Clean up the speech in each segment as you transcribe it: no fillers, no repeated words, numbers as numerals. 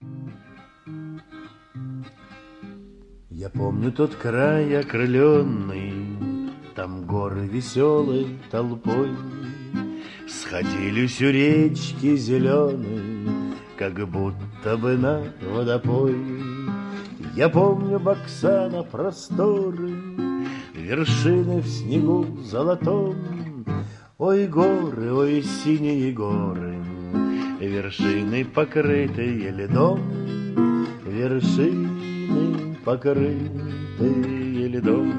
Я помню тот край окрыленный, там горы веселой толпой сходились у речки зеленой, как будто бы на водопой. Я помню Баксана просторы, вершины в снегу золотом. Ой, горы, ой, синие горы, вершины, покрытые льдом, вершины, покрытые льдом.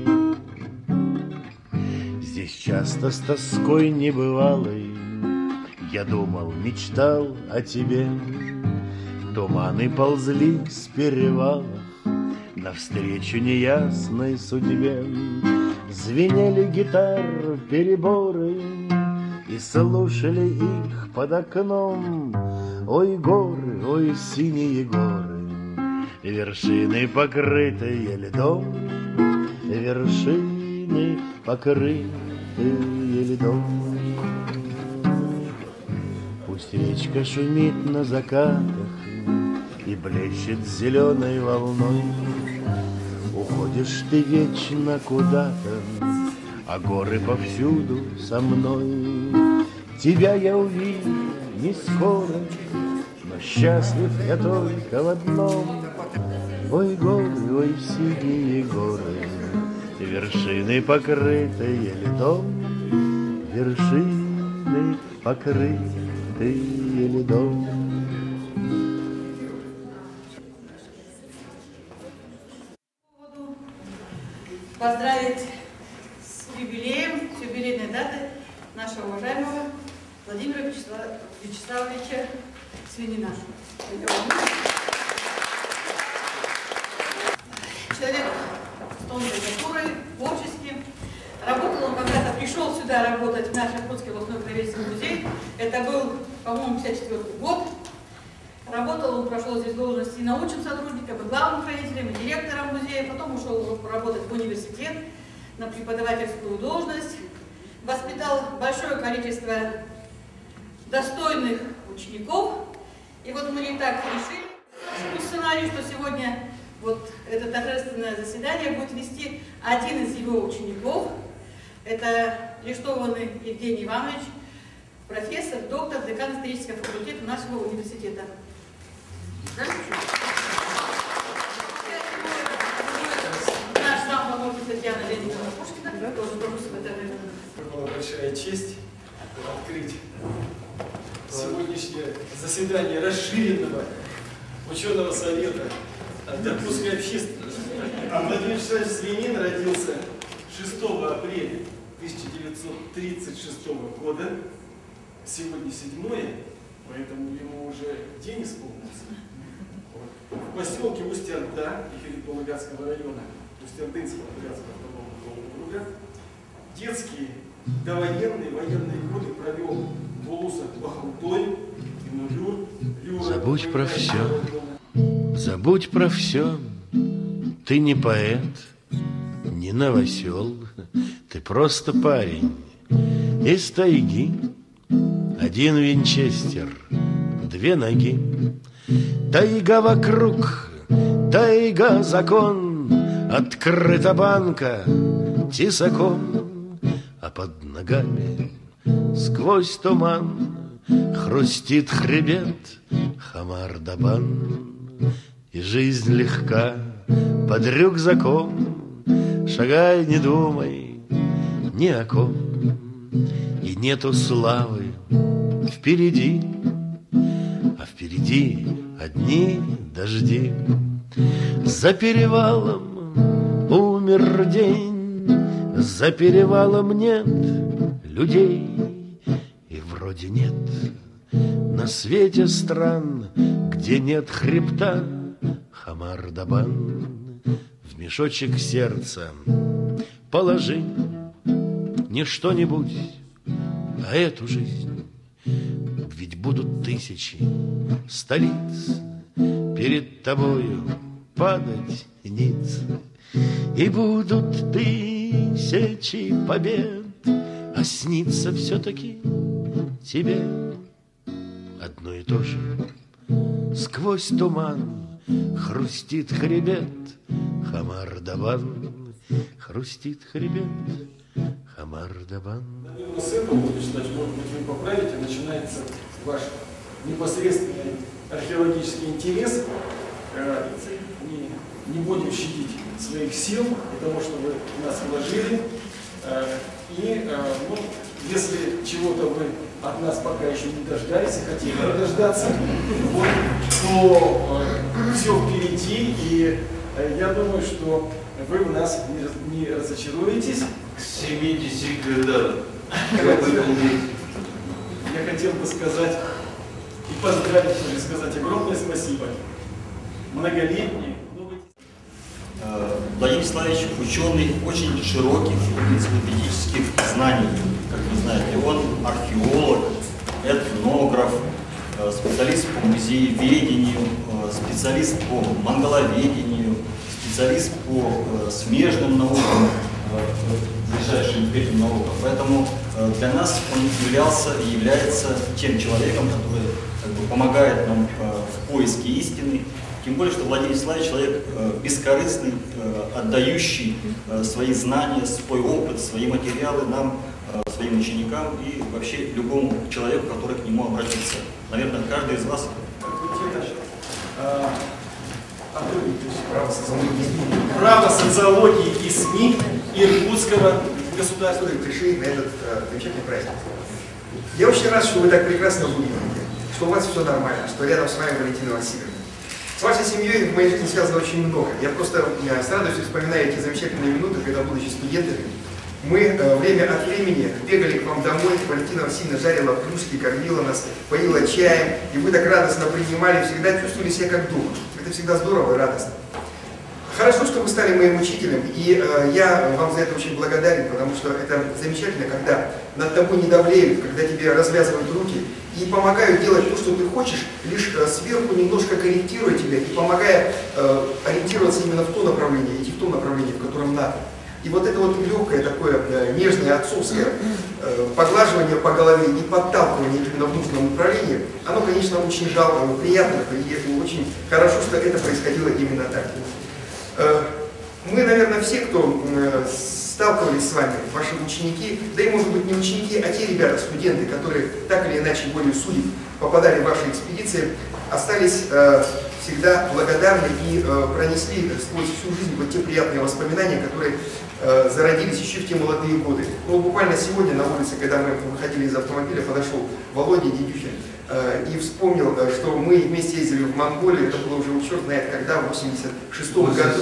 Здесь часто с тоской небывалой я думал, мечтал о тебе. Туманы ползли с перевалов навстречу неясной судьбе. Звенели гитар переборы, и слушали их под окном. Ой, горы, ой, синие горы, вершины, покрытые льдом, вершины, покрытые льдом. Пусть речка шумит на закатах и блещет зеленой волной, уходишь ты вечно куда-то, а горы повсюду со мной. Тебя я увижу не скоро, но счастлив я только в одном. Ой, горы, ой, синие горы, вершины, покрытые льдом, вершины, покрытые льдом. Поздравить с юбилеем, с юбилейной датой нашего уважаемого Владимира Вячеславовича Свинина. Человек с тонкой натурой, творческий. Работал он когда-то, пришел сюда работать в наш Иркутский областной краеведческий музей. Это был, по-моему, 54 год. Работал он, прошел здесь должность и научным сотрудником, и главным хранителем, и директором музея. Потом ушел работать в университет на преподавательскую должность. Воспитал большое количество достойных учеников. И вот мы не так решили по сценарию, что сегодня вот это торжественное заседание будет вести один из его учеников. Это Лиштованный Евгений Иванович, профессор, доктор, декан исторического факультета нашего университета. Наш зам помощник Татьяна Леонидовна Пушкина, тоже пропустим это. Была большая честь открыть сегодняшнее заседание расширенного ученого совета от Иркутской общественности. Владимир Вячеславович Свинин родился 6 апреля 1936 года. Сегодня 7-е, поэтому ему уже день исполнился. В поселке Усть-Орда, Ефрейтово-Гатского района, Усть-Ордынского Гатского округа, детские, довоенные, военные годы провел в Улусах Бахаутой, Забудь про все, забудь про все. Ты не поэт, не новосел, ты просто парень из тайги. Один винчестер, 2 ноги. Тайга вокруг, тайга закон, открыта банка тесаком, а под ногами сквозь туман хрустит хребет Хамар-Дабан. И жизнь легка под рюкзаком, шагай, не думай ни о ком. И нету славы впереди, а впереди одни дожди. За перевалом умер день, за перевалом нет людей. И вроде нет на свете стран, где нет хребта Хамар-Дабан. В мешочек сердца положи не что-нибудь, а эту жизнь. Ведь будут тысячи столиц перед тобою падать ниц, и будут тысячи побед, а снится все-таки тебе одно и то же. сквозь туман хрустит хребет Хамар-Дабан, хрустит хребет Хамар-Дабан. С этого будет начинать, может быть, вы поправите, начинается ваш непосредственный археологический интерес. Не будем щадить своих сил и того, что вы в нас вложили. Ну, если чего-то вы от нас пока еще не дождались и хотели дождаться, вот, то все впереди, и я думаю, что вы в нас не разочаруетесь. К 70 годам. Я хотел бы сказать и поздравить, и сказать огромное спасибо. Многолетний. Владимир Славович ученый очень широких энциклопедических знаний, как вы знаете. Он археолог, этнограф, специалист по музееведению, специалист по монголоведению, специалист по смежным наукам, ближайшим этим наукам. Поэтому для нас он являлся и является тем человеком, который помогает нам в поиске истины. Тем более, что Владимир Славович человек бескорыстный, отдающий свои знания, свой опыт, свои материалы нам, своим ученикам и вообще любому человеку, который к нему обратится. Наверное, каждый из вас. Право социологии и СМИ Иркутского государства. Пришли на этот замечательный праздник. Я очень рад, что вы так прекрасно выглядите, что у вас все нормально, что рядом с вами Валентина Васильевна. С вашей семьей в моей жизни связано очень много. Я просто с радостью вспоминаю эти замечательные минуты, когда, будучи студентами, мы время от времени бегали к вам домой, Валентина Васильевна жарила плюшки, кормила нас, поила чаем, и вы так радостно принимали, всегда чувствовали себя как дома. Это всегда здорово и радостно. Хорошо, что вы стали моим учителем, и я вам за это очень благодарен, потому что это замечательно, когда над тобой не давлеют, когда тебе развязывают руки и помогают делать то, что ты хочешь, лишь сверху немножко корректируя тебя и помогая ориентироваться именно в то направление, идти в том направлении, в котором надо. И вот это вот легкое, такое нежное, отцовское поглаживание по голове и подталкивание именно в нужном направлении, оно, конечно, очень приятно, и очень хорошо, что это происходило именно так. Мы, наверное, все, кто сталкивались с вами, ваши ученики, да и, может быть, не ученики, а те ребята, студенты, которые так или иначе волею судеб попадали в ваши экспедиции, остались всегда благодарны и пронесли сквозь всю жизнь вот те приятные воспоминания, которые зародились еще в те молодые годы. Ну, буквально сегодня на улице, когда мы выходили из автомобиля, подошел Володя Дедюхин и вспомнил, что мы вместе ездили в Монголию, это было уже черт знает когда, в 86-м году.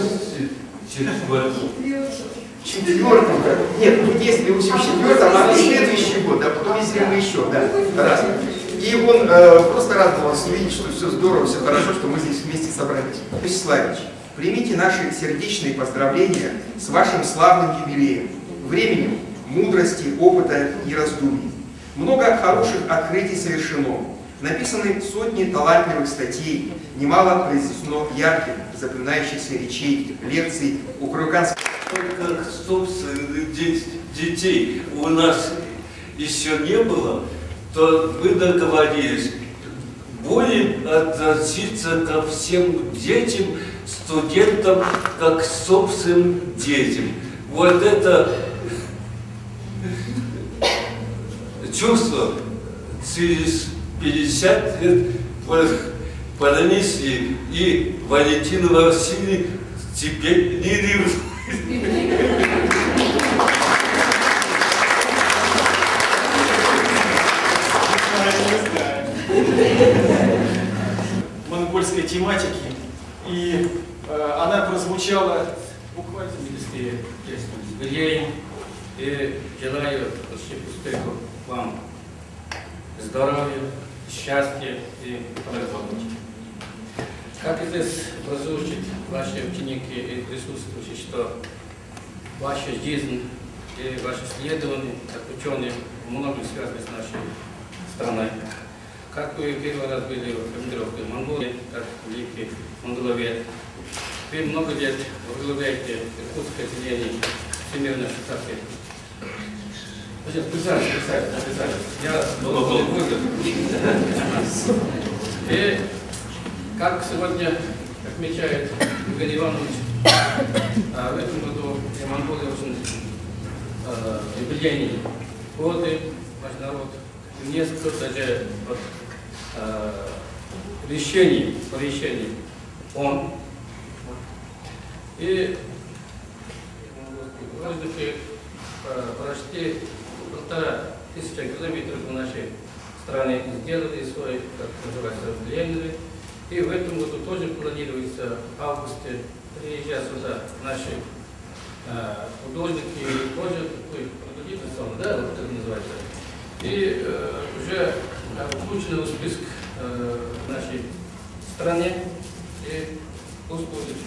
Четвертом году. Нет, мы ездили в 84-м, а в следующий год, да, потом ездили мы еще, да, раз. И он просто радовался увидеть, что все здорово, все хорошо, что мы здесь вместе собрались. Владимир Славович, примите наши сердечные поздравления с вашим славным юбилеем, временем мудрости, опыта и раздумий. Много хороших открытий совершено, написаны сотни талантливых статей, немало произнесено ярких, запоминающихся речей, лекций у Курганского. Только, собственно, детей у нас еще не было, то мы договорились более относиться ко всем детям, студентам, как к собственным детям. Вот это чувство через 50 лет пронесли, и Валентина Васильевна теперь не ревнует. Монгольской тематики, и она прозвучала буквально. И желаю успехов вам, здоровья, счастья и благополучия. Как здесь прозвучит ваши ученики и присутствующие, что ваша жизнь и ваше исследование, как ученые, много связаны с нашей страной. Как вы первый раз были в командировке в Монголии, как великий монголовед, вы много лет возглавляете Иркутское отделение Всемирной ассоциации. Присаживайтесь. Я должен выиграть. И Как сегодня отмечает Игорь Иванович, в этом году для Монголии очень юбилейные годы, наш народ несколько даже решений он. И в воздухе почти 1500 километров в нашей стране сделали свой, как называется, влияние. И в этом году тоже планируется в августе приезжать сюда наши художники, тоже такой продуктивный сон, да, вот это называется. И уже включено в список в нашей стране, и пусть будет.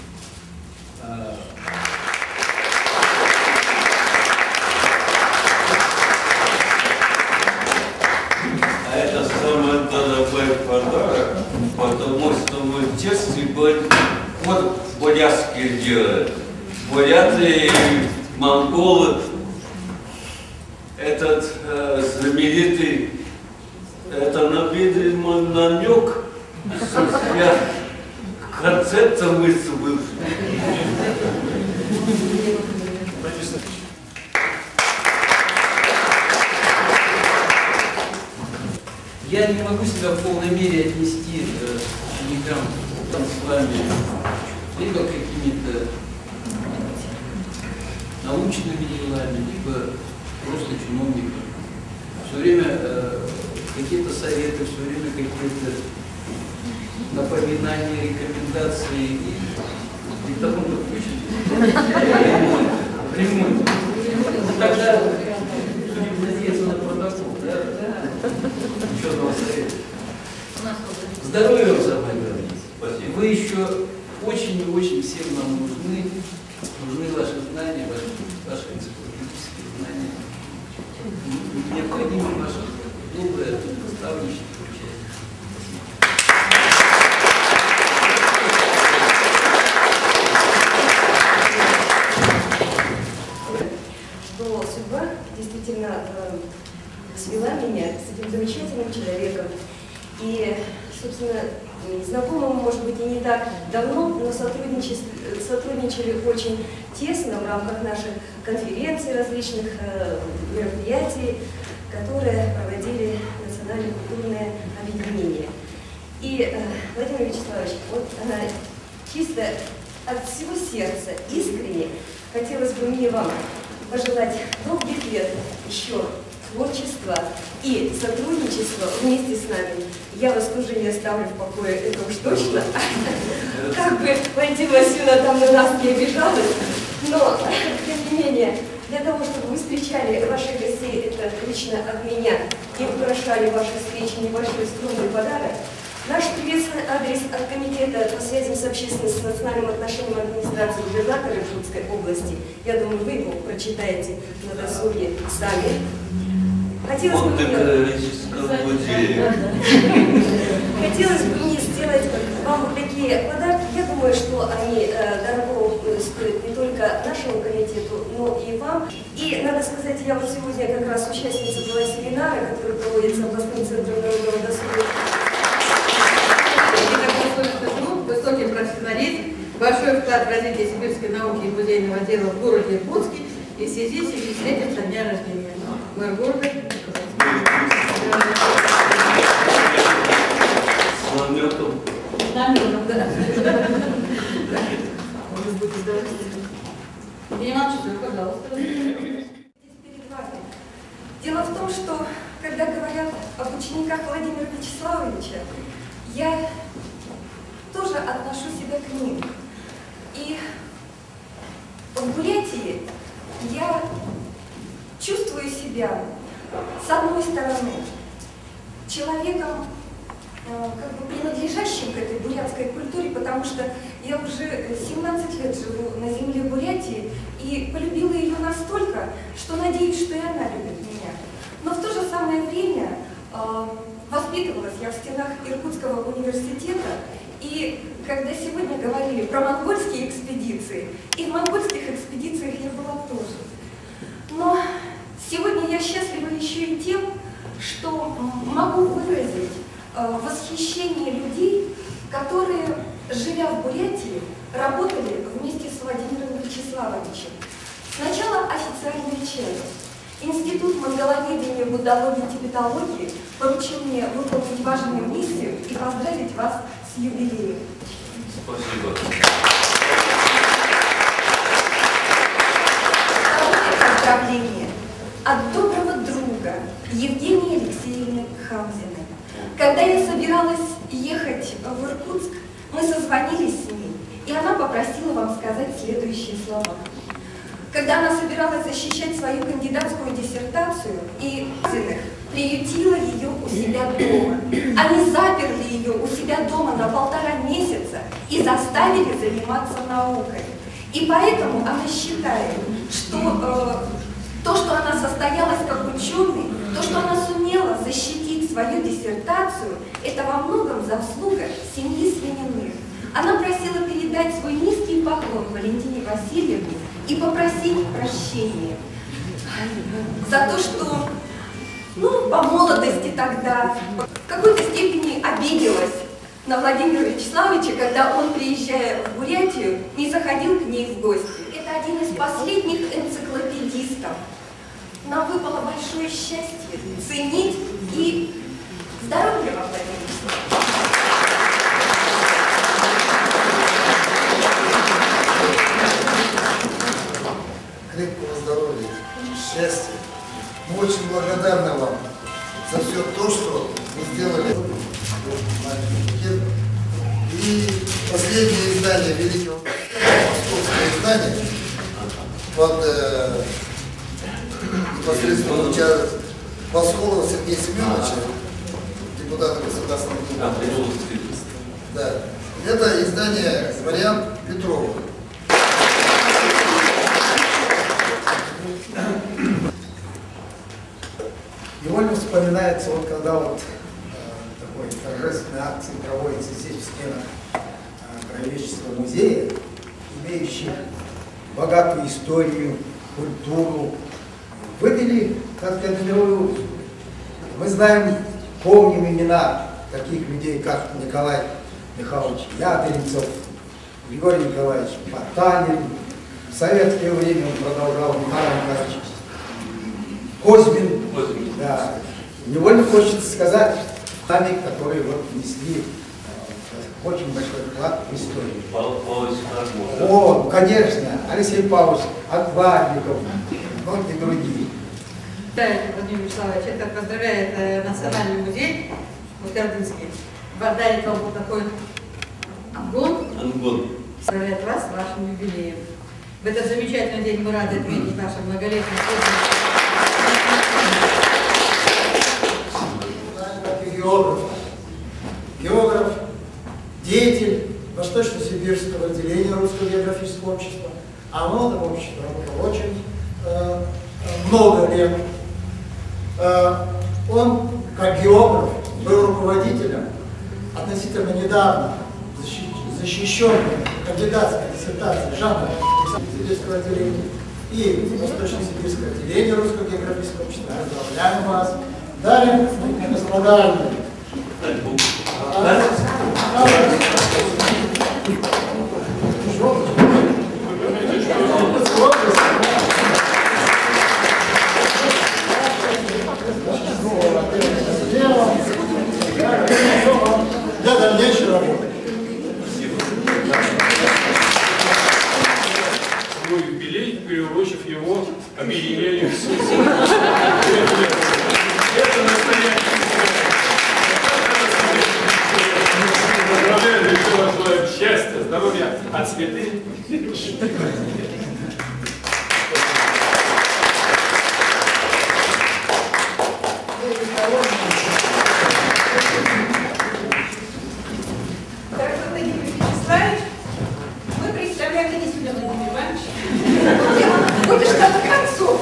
А это самый дорогой подарок, потому что мы в детстве были, вот бурятские делают. Буряты и монголы, этот знаменитый, это намек, я концепция мысли был. Я не могу себя в полной мере отнести к ученикам с вами, либо какими-то научными делами, либо просто чиновниками. Все время какие-то советы, все время какие-то напоминания, рекомендации и тому подобное. Прямой. Тогда будем надеяться на протокол, да? Еще одного совета. Здоровья вам, самое главное. Вы еще очень и очень всем нам нужны. Нужны ваши знания, ваши энциклопедические знания. Необходимо ваше доброе наставничество. Но судьба действительно свела меня с этим замечательным человеком. И, собственно, знакомы мы, может быть, и не так давно, но сотрудничали очень тесно в рамках наших конференций, различных мероприятий, которые проводили национальные культурные объединения. И, Владимир Вячеславович, вот чисто от всего сердца, искренне, хотелось бы мне вам пожелать долгих лет еще творчества и сотрудничества вместе с нами. Я вас тоже не оставлю в покое, это уж точно. Как бы Валентина Васильевна там на нас не обижалась, но, тем не менее, для того, чтобы вы встречали ваших гостей, это лично от меня, и украшали ваши встречи небольшой скромный подарок, наш приветственный адрес от Комитета по связям с общественностью, с национальным отношением администрации губернатора Иркутской области. Я думаю, вы его прочитаете на досуге сами. Хотелось бы мне сделать вам вот такие подарки. Я думаю, что они дорого стоят не только нашему комитету, но и вам. И, надо сказать, я вот сегодня как раз участница была семинара, который проводится областным центром народного досуга. Высокий профессионализм, большой вклад в развитие сибирской науки и музейного дела в городе Иркутске и в связи с 70-летием со дня рождения. Мэр города. С наметом. Наметом, да. Пожалуйста. Дело в том, что, когда говорят об учениках Владимира Вячеславовича, я тоже отношу себя к ним. И в Бурятии я чувствую себя, с одной стороны, человеком, как бы принадлежащим к этой бурятской культуре, потому что я уже 17 лет живу на земле Бурятии и полюбила ее настолько, что надеюсь, что и она любит меня. Но в то же самое время воспитывалась я в стенах Иркутского университета, и когда сегодня говорили про монгольские экспедиции, и в монгольских экспедициях я была тоже. Но сегодня я счастлива еще и тем, что могу выразить восхищение людей которые, живя в Бурятии, работали вместе с Владимиром Вячеславовичем. Сначала официальный чин. Институт монголоведения, буддологии и тибетологии поручил мне выполнить важную миссию и поздравить вас с юбилеем. Спасибо. Второе поздравление от доброго друга Евгении Алексеевны Хамзиной. Когда я собиралась ехать в Иркутск, мы созвонились с ней, и она попросила вам сказать следующие слова. Когда она собиралась защищать свою кандидатскую диссертацию, и приютила ее у себя дома. Они заперли ее у себя дома на 1,5 месяца и заставили заниматься наукой. И поэтому она считает, что то, что она состоялась как ученый, то, что она сумела защитить свою диссертацию, это во многом заслуга семьи Свининых. Она просила передать свой низкий поклон Валентине Васильевне и попросить прощения за то, что, по молодости тогда в какой-то степени обиделась на Владимира Вячеславовича, когда он, приезжая в Бурятию, не заходил к ней в гости. Это один из последних энциклопедистов. Нам выпало большое счастье ценить и здоровья вам, Владимир Вячеславович. Крепкого здоровья, счастья. Мы очень благодарны вам за все то, что вы сделали. И последнее издание великого московского издания под непосредственно Пасхолова Сергея Семеновича, депутата Государственного Думы. Да. Это издание «Вариант Петрова». Невольно вспоминается, когда такой торжественной акции проводится здесь, в стенах Краеведческого музея, имеющих богатую историю, культуру, вывели как кадровую улицу. Мы знаем, помним имена таких людей, как Николай Михайлович Ядринцев, Григорий Николаевич Потанин. В советское время он продолжал Михаил Николаевич Козьмин. Да. Невольно хочется сказать, которые внесли очень большой вклад в историю. О, конечно, Алексей Павлович Акварников, многие другие. Владимир Вячеславович, это поздравляет Национальный музей Мускардинский. Дарит вам вот такой ангон. Поздравляет вас с вашим юбилеем. В этот замечательный день мы рады отметить наше многолетнее Географ, деятель Восточно-Сибирского отделения Русского географического общества. Оно, это общество, работало очень много лет. Он, как географ, был руководителем относительно недавно защищенной кандидатской диссертации жанра Сибирского отделения и Восточно-Сибирского отделения Русского географического общества. Поздравляем вас. Далее, господарные. Для дальнейшей работы. Свой юбилей, приурочив его объединению с это настоящее. Поздравляю, желаю счастья, здоровья, а цветы. Мы представляем, иди сюда, Владимир Иванович. Будешь как концов.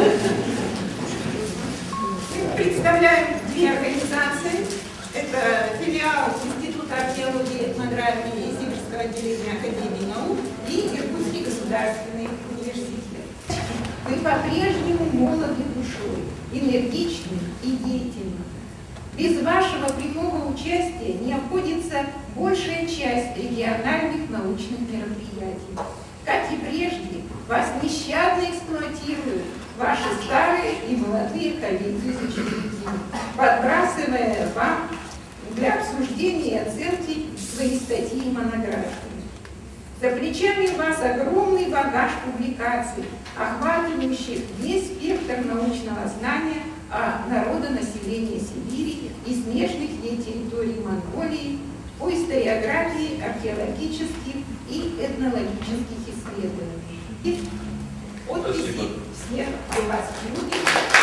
Мы представляем две организации. Это филиал Института археологии и этнографии Сибирского отделения Академии наук и Иркутский государственный университет. Вы по-прежнему молоды душой, энергичны и деятельны. Без вашего прямого участия не обходится большая часть региональных научных мероприятий. Как и прежде, вас нещадно эксплуатируют ваши старые и молодые коллеги из учреждений, подбрасывая вам для обсуждения и оценки свои статьи и монографии. За плечами у вас огромный багаж публикаций, охватывающих весь спектр научного знания о народонаселении Сибири и смежных ей территорий Монголии по историографии, археологических и этнологических исследований. Подписи всех у вас люди.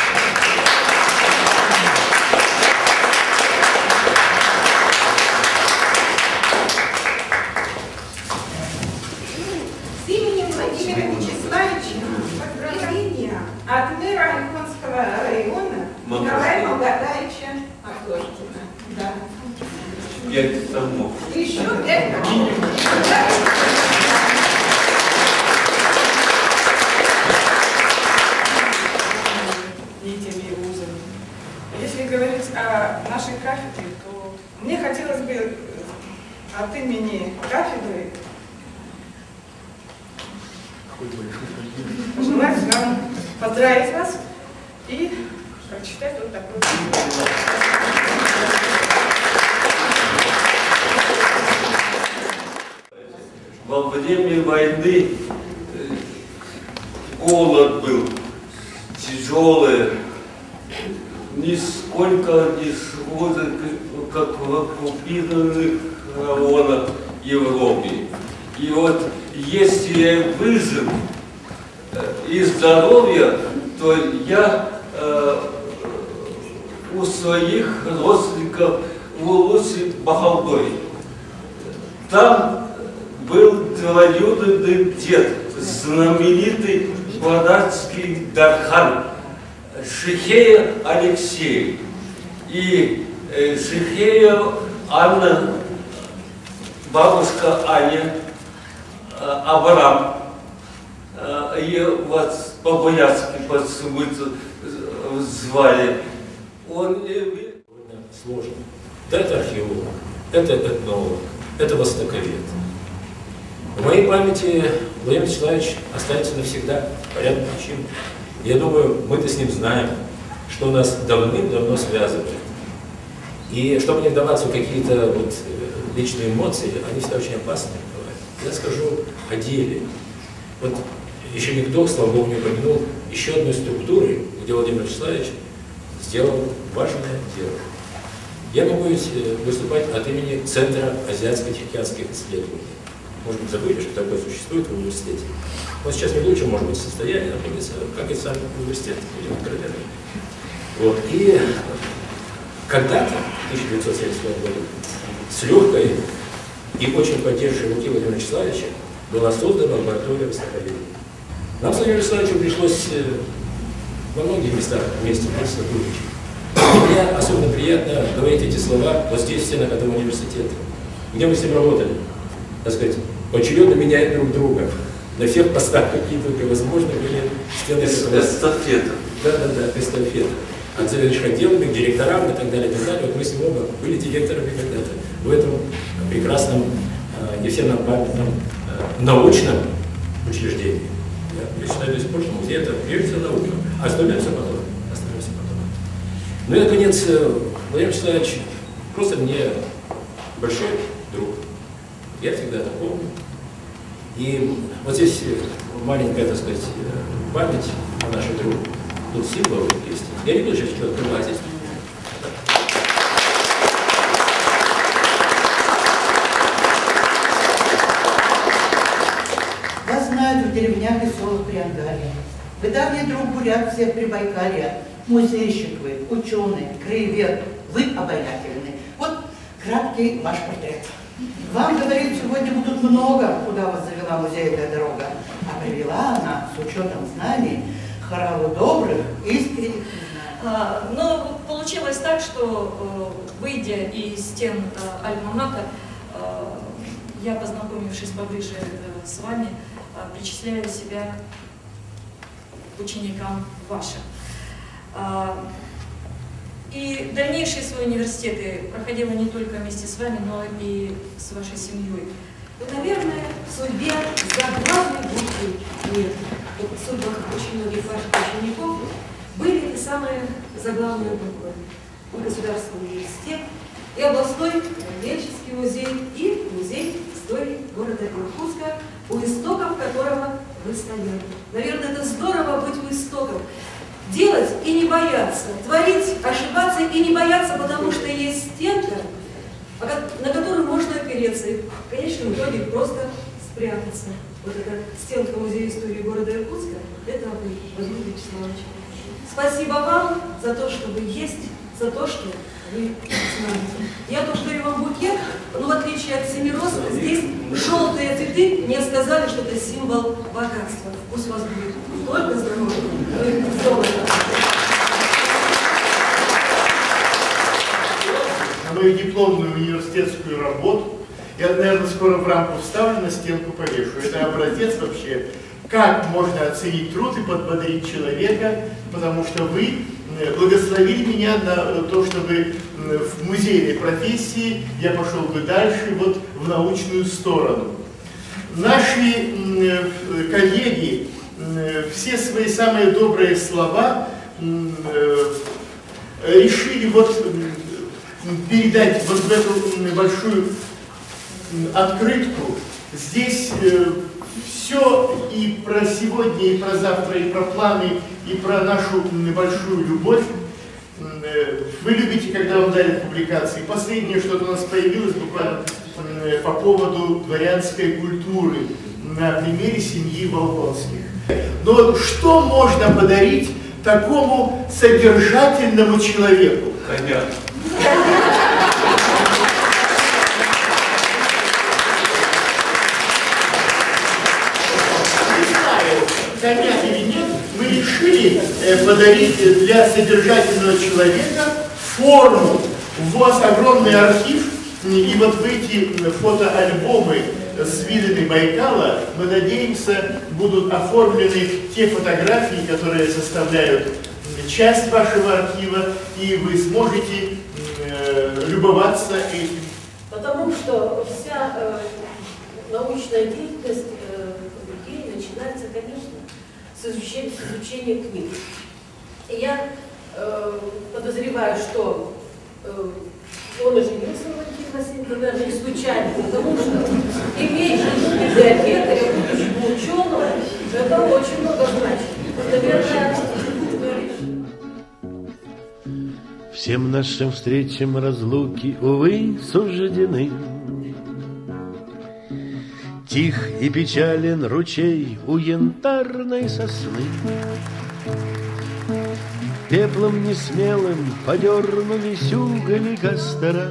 С именем Владимира Вячеславовича поздравления от мэра Ольховского района Николая Молготаевича Ахтошкина. Да. 5 томов. Еще 5 томов. Если говорить о нашей кафедре, то мне хотелось бы от имени кафедры пожелать вам поздравить вас и прочитать вот такой. Во время войны голод был тяжелый, нисколько не сходит, как в оккупированных районах Европы. И вот если я выжил и здоровье, то я у своих родственников в Улусе-Бахалдой. Там был двоюродный дед, знаменитый бадатский Дархан, Шихея Алексей и Шихея Анна, бабушка Аня, Абрам. Ее вот по-боярски звали. Он сложно. Да, это археолог, это этнолог, это востоковед. В моей памяти Владимир Вячеславович останется навсегда по ряду причин. Я думаю, мы-то с ним знаем, что нас давным-давно связывает. И чтобы не вдаваться в какие-то вот личные эмоции, они всегда очень опасные бывают. Я скажу о деле. Вот еще никто, слава Богу, не упомянул еще одной структуры, где Владимир Вячеславович сделал важное дело. Я могу выступать от имени Центра азиатско-тихоокеанских исследований. Может быть, забыли, что такое существует в университете. Вот сейчас не в лучшем, может быть, состоянии находится, как и сам университет, будем откровенны. Вот. И когда-то, в 1972 году, с легкой и очень поддерживающей руки Владимира Вячеславовича была создана лаборатория востоковедения. Нам с Владимиром Вячеславовичем пришлось во многих местах вместе сотрудничать. Мне особенно приятно говорить эти слова вот здесь, в стенах этого университета, где мы с ним работали, так сказать, поочередно меняя друг друга. На всех постах какие только возможно были стены. Эстафета. Да, эстафета. От заведующих отделами к директорам и так далее, и так далее. Вот мы с ним оба были директорами когда-то в этом прекрасном и всем нам памятном научном учреждении. Я считаю, до сих пор, что музей это прежде всего наука, а остальное все потом. Ну и, наконец, Владимир Вячеславович просто мне большой друг. Я всегда это помню. И вот здесь маленькая, так сказать, память о нашем друге. Тут символы есть. Я не буду сейчас что-то открывать здесь. Вас знают в деревнях и селах Приангарья. Вы давний друг Бурятии, Прибайкалья, музейщик вы, ученый, краевед, вы обаятельный. Вот краткий ваш портрет. Вам, говорит, сегодня будут много, куда вас завела музейная дорога, а привела она, с учетом знаний, хораву добрых, искренних знаний. Но получилось так, что, выйдя из стен Альма-Матер, я, познакомившись поближе с вами, причисляю себя к ученикам вашим. И дальнейшие свои университеты проходила не только вместе с вами, но и с вашей семьей. Вы, наверное, в судьбе заглавной буквы нет. Вот в судьбах очень многих ваших учеников были и самые заглавные буквы. И Государственный университет, и областной Ельчинский музей, и музей истории города Иркутска, у истоков которого вы стояли. Наверное, это здорово быть у истоков. Делать и не бояться, творить, ошибаться и не бояться, потому что есть стенка, на которую можно опереться и в конечном итоге просто спрятаться. Вот эта стенка Музея истории города Иркутска, это вы, Владимир Вячеславович. Спасибо вам за то, что вы есть, за то, что вы знаете. Я тоже дарю вам букет, но в отличие от семироз, здесь желтые цветы мне сказали, что это символ богатства. Пусть у вас будет только здоровье, но и золото. Мою дипломную университетскую работу. Я, наверное, скоро в рамку вставлю, на стенку повешу. Это образец вообще, как можно оценить труд и подбодрить человека, потому что вы благословили меня на то, чтобы в музейной профессии я пошел бы дальше, вот в научную сторону. Наши коллеги все свои самые добрые слова решили вот передать вот в эту большую открытку. Здесь все и про сегодня, и про завтра, и про планы, и про нашу большую любовь. Вы любите, когда вам дарят публикации. Последнее что-то у нас появилось буквально по поводу дворянской культуры на примере семьи Волконских. Но что можно подарить такому содержательному человеку? Коня. Коня или нет, мы решили подарить для содержательного человека форму. У вас огромный архив, и вот в эти фотоальбомы с видами Байкала, мы надеемся, будут оформлены те фотографии, которые составляют часть вашего архива, и вы сможете любоваться этим. Потому что вся научная деятельность людей начинается, конечно, с изучения книг. И я подозреваю, что он оженился, Валентин Васильевич, наверное, не случайно, потому что иметь жену библиотекаря, будущего ученого, это очень много значит. Наверное, всем нашим встречам разлуки, увы, суждены. Тих и печален ручей у янтарной сосны. Пеплом несмелым подернулись угли костра.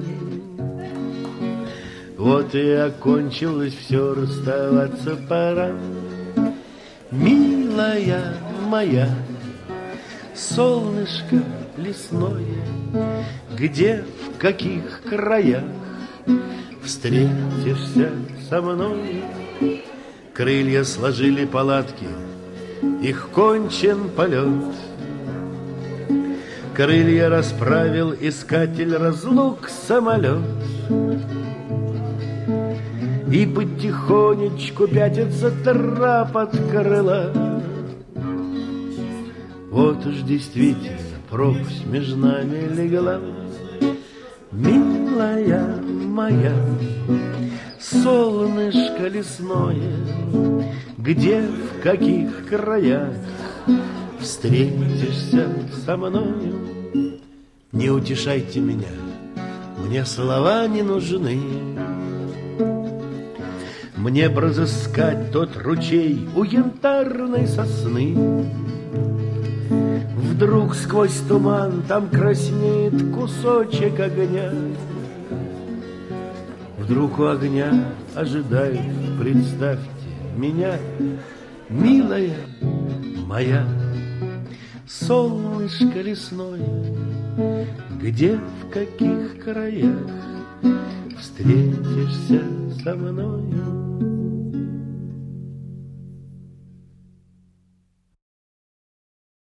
Вот и окончилось все, расставаться пора. Милая моя, солнышко лесное, где, в каких краях встретишься со мной? Крылья сложили палатки, их кончен полет. Крылья расправил искатель разлук самолет. И потихонечку пятится трап от крыла. Вот уж действительно пропасть между нами легла. Милая моя, солнышко лесное, где, в каких краях встретишься со мною? Не утешайте меня, мне слова не нужны. Мне б разыскать тот ручей у янтарной сосны. Вдруг сквозь туман там краснеет кусочек огня. Вдруг у огня ожидают, представьте, меня. Милая моя, солнышко лесное, где, в каких краях встретишься со мною?